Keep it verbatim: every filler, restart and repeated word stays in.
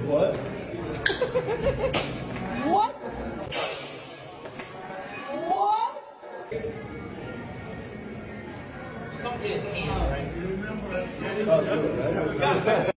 What? What? What? Something in his hand, right? You remember I said it just